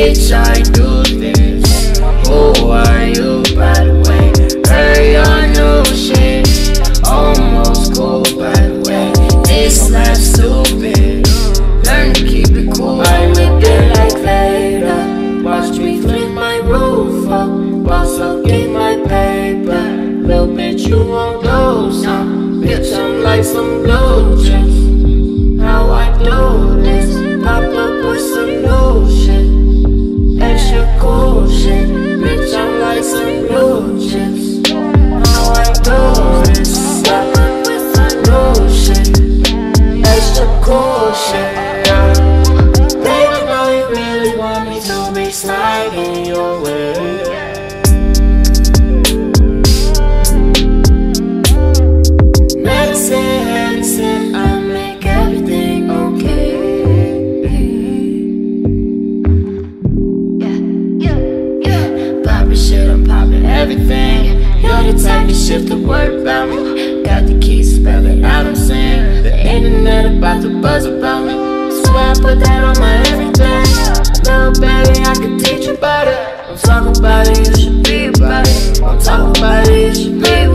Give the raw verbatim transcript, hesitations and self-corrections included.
bitch, I do this. Who are you, by the way? Heard your new shit, almost cool, by the way. This life stupid, learn to keep it cool. I whip it like Vader, watch me flip my roof up, boss up, get my paper. Little bitch, you won't know some, bitch, I'm like some blue chips. How I do this, pop up with some new shit, extra cool shit, bitch, I'm like some blue chips. How I do this, pop up with some new shit, extra cool shit, yeah. Baby, know you really want me to be sliding your way. Medicine, I make everything okay. Yeah, yeah, yeah. Poppin' shit, I'm poppin' everything. You're the type of shit to worry about me. Got the keys, spell it out, I'm saying. The internet about to buzz about me. Swear I put that on my everything. Little baby, I can teach you about it. Don't talk about it, you should be about it. Don't talk about it, you should be